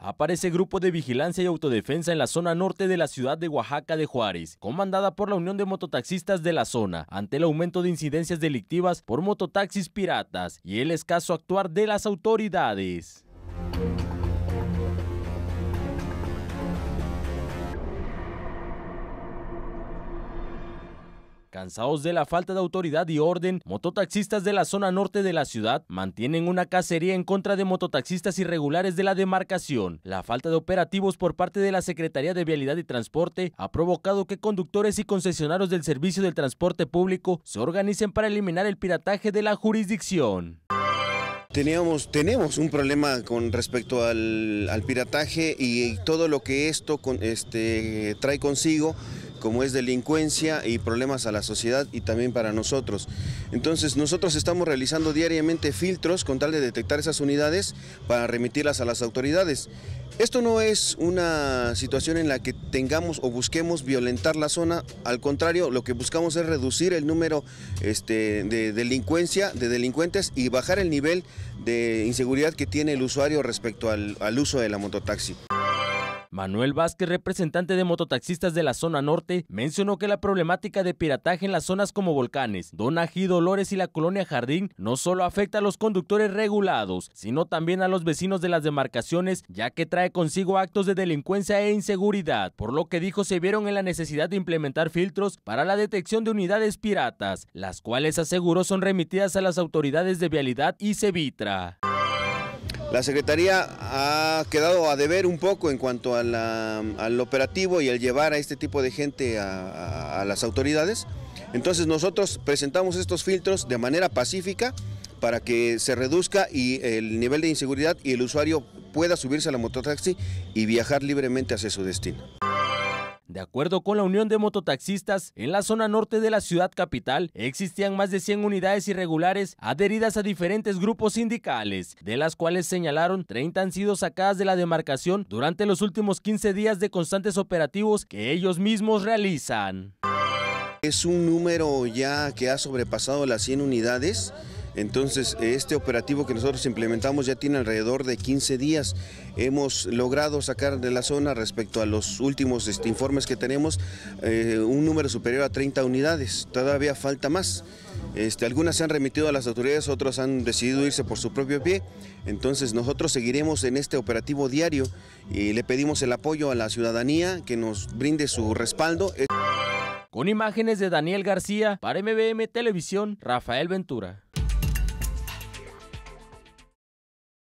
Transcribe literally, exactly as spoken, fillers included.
aparece Grupo de Vigilancia y Autodefensa en la zona norte de la ciudad de Oaxaca de Juárez, comandada por la Unión de Mototaxistas de la zona, ante el aumento de incidencias delictivas por mototaxis piratas y el escaso actuar de las autoridades. Cansados de la falta de autoridad y orden, mototaxistas de la zona norte de la ciudad mantienen una cacería en contra de mototaxistas irregulares de la demarcación. La falta de operativos por parte de la Secretaría de Vialidad y Transporte ha provocado que conductores y concesionarios del servicio del transporte público se organicen para eliminar el pirataje de la jurisdicción. Teníamos, tenemos un problema con respecto al, al pirataje y todo lo que esto con, este, trae consigo, como es delincuencia y problemas a la sociedad y también para nosotros. Entonces nosotros estamos realizando diariamente filtros con tal de detectar esas unidades para remitirlas a las autoridades. Esto no es una situación en la que tengamos o busquemos violentar la zona, al contrario, lo que buscamos es reducir el número este, de delincuencia, de delincuentes y bajar el nivel de inseguridad que tiene el usuario respecto al, al uso de la mototaxi. Manuel Vázquez, representante de mototaxistas de la zona norte, mencionó que la problemática de pirataje en las zonas como Volcanes, Donají, Dolores y la Colonia Jardín no solo afecta a los conductores regulados, sino también a los vecinos de las demarcaciones, ya que trae consigo actos de delincuencia e inseguridad, por lo que dijo se vieron en la necesidad de implementar filtros para la detección de unidades piratas, las cuales aseguró son remitidas a las autoridades de Vialidad y Cevitra. La Secretaría ha quedado a deber un poco en cuanto a la, al operativo y al llevar a este tipo de gente a, a, a las autoridades. Entonces nosotros presentamos estos filtros de manera pacífica para que se reduzca y el nivel de inseguridad y el usuario pueda subirse a la mototaxi y viajar libremente hacia su destino. De acuerdo con la Unión de Mototaxistas, en la zona norte de la ciudad capital existían más de cien unidades irregulares adheridas a diferentes grupos sindicales, de las cuales señalaron treinta han sido sacadas de la demarcación durante los últimos quince días de constantes operativos que ellos mismos realizan. Es un número ya que ha sobrepasado las cien unidades. Entonces este operativo que nosotros implementamos ya tiene alrededor de quince días. Hemos logrado sacar de la zona respecto a los últimos este, informes que tenemos eh, un número superior a treinta unidades, todavía falta más. Este, algunas se han remitido a las autoridades, otros han decidido irse por su propio pie. Entonces nosotros seguiremos en este operativo diario y le pedimos el apoyo a la ciudadanía que nos brinde su respaldo. Con imágenes de Daniel García, para M V M Televisión, Rafael Ventura.